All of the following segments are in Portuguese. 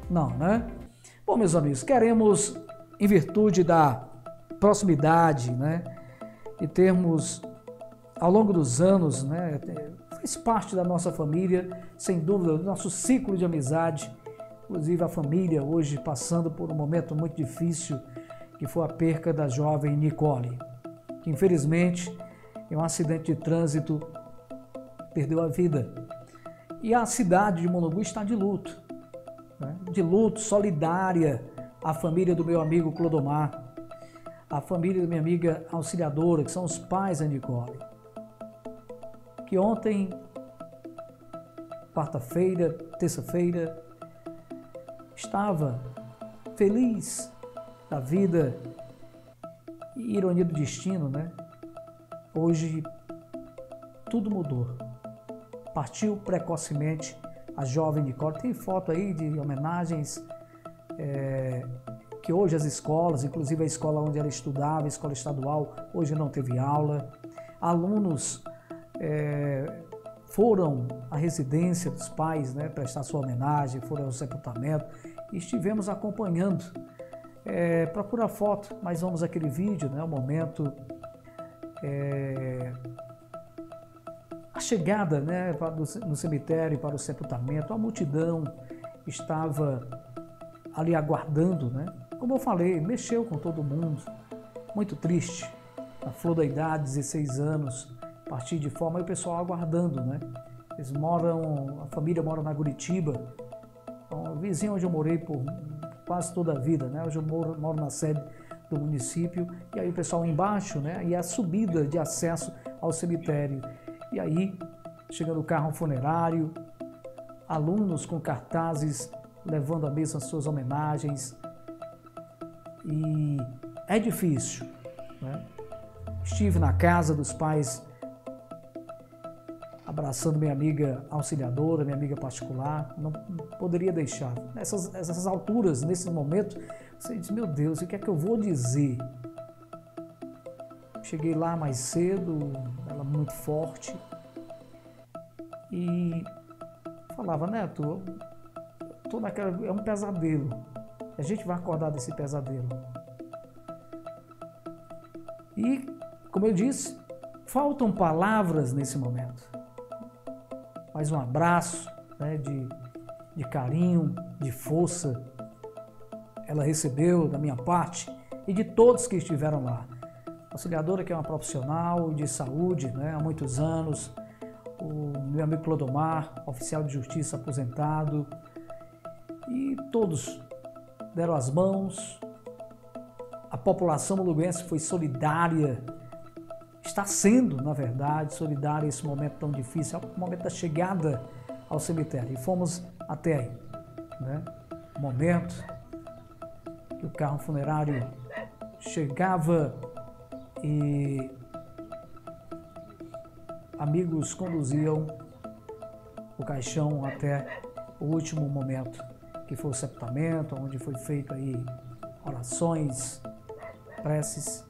Não, né? Bom, meus amigos, queremos, em virtude da proximidade, né, e termos, ao longo dos anos, né, fez parte da nossa família, sem dúvida, do nosso ciclo de amizade, inclusive a família hoje passando por um momento muito difícil, que foi a perca da jovem Nicole, que infelizmente, em um acidente de trânsito, perdeu a vida. E a cidade de Monangu está de luto, né? De luto, solidária à família do meu amigo Clodomar, à família da minha amiga Auxiliadora, que são os pais da Nicole, que ontem, quarta-feira, terça-feira, estava feliz da vida e ironia do destino, né? Hoje tudo mudou. Partiu precocemente a jovem Nicole. Tem foto aí de homenagens que hoje as escolas, inclusive a escola onde ela estudava, a escola estadual, hoje não teve aula. Alunos foram à residência dos pais, né, prestar sua homenagem, foram ao sepultamento e estivemos acompanhando. Procura a foto, mas vamos àquele vídeo, né, o momento, a chegada, né, no cemitério para o sepultamento. A multidão estava ali aguardando, né? Como eu falei, mexeu com todo mundo, muito triste. A flor da idade, 16 anos, partir de forma, e o pessoal aguardando, né? Eles moram, a família mora na Curitiba, então, o vizinho onde eu morei por quase toda a vida, né? Hoje eu moro na sede do município, e aí o pessoal embaixo, né? E a subida de acesso ao cemitério. E aí, chega no carro funerário, alunos com cartazes levando à mesa as suas homenagens. E é difícil, né? Estive na casa dos pais, abraçando minha amiga Auxiliadora, minha amiga particular, não poderia deixar. Essas alturas, nesse momento, você diz, meu Deus, o que é que eu vou dizer? Cheguei lá mais cedo, ela muito forte, e falava, Neto, tô naquela, é um pesadelo, a gente vai acordar desse pesadelo. E, como eu disse, faltam palavras nesse momento. Mas um abraço, né, de carinho, de força, ela recebeu da minha parte e de todos que estiveram lá. A Auxiliadora, que é uma profissional de saúde, né, há muitos anos, o meu amigo Clodomar, oficial de justiça aposentado, e todos deram as mãos. A população monanguense foi solidária, está sendo, na verdade, solidária nesse momento tão difícil, é o momento da chegada ao cemitério. E fomos até aí, né? O momento que o carro funerário chegava e amigos conduziam o caixão até o último momento, que foi o sepultamento, onde foi feito aí orações, preces,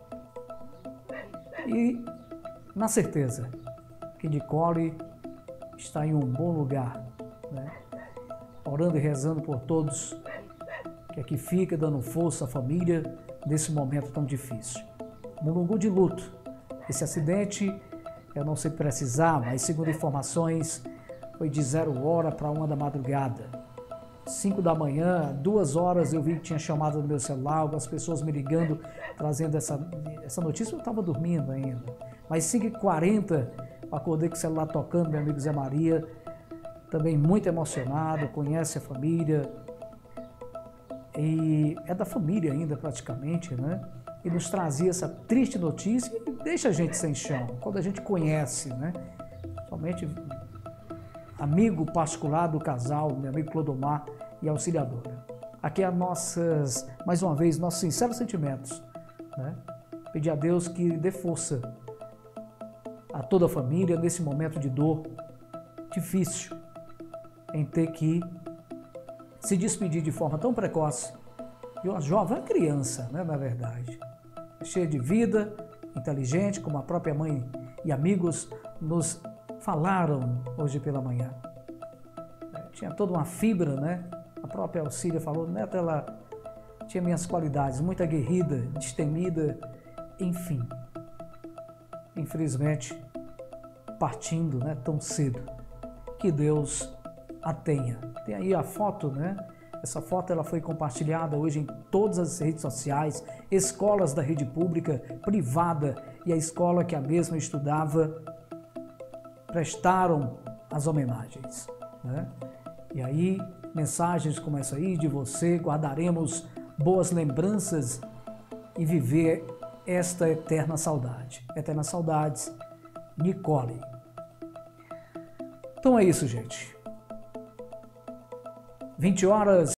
e na certeza que Nicole está em um bom lugar, né? Orando e rezando por todos, que aqui fica dando força à família nesse momento tão difícil. Monangu de luto. Esse acidente, eu não sei precisar, mas segundo informações, foi de 0h para 1h da madrugada. 5 da manhã, 2 horas, eu vi que tinha chamada no meu celular, algumas pessoas me ligando, trazendo essa notícia. Eu estava dormindo ainda. Mas 5h40, acordei com o celular tocando, meu amigo Zé Maria, também muito emocionado, conhece a família, e é da família ainda praticamente, né? E nos trazia essa triste notícia e deixa a gente sem chão, quando a gente conhece, né? Somente amigo particular do casal, meu amigo Clodomar e Auxiliadora. Aqui mais uma vez, nossos sinceros sentimentos, né? Pedir a Deus que dê força a toda a família nesse momento de dor difícil, em ter que se despedir de forma tão precoce de uma jovem criança, né, na verdade, cheia de vida, inteligente, como a própria mãe e amigos nos falaram hoje pela manhã. Tinha toda uma fibra, né, própria Alcília falou, Neto, ela tinha minhas qualidades, muito aguerrida, destemida, enfim. Infelizmente, partindo, né, tão cedo. Que Deus a tenha. Tem aí a foto, né? Essa foto ela foi compartilhada hoje em todas as redes sociais, escolas da rede pública, privada e a escola que a mesma estudava prestaram as homenagens, né? E aí, mensagens como essa aí de você, guardaremos boas lembranças e viver esta eterna saudade. Eternas saudades, Nicole. Então é isso, gente. 20 horas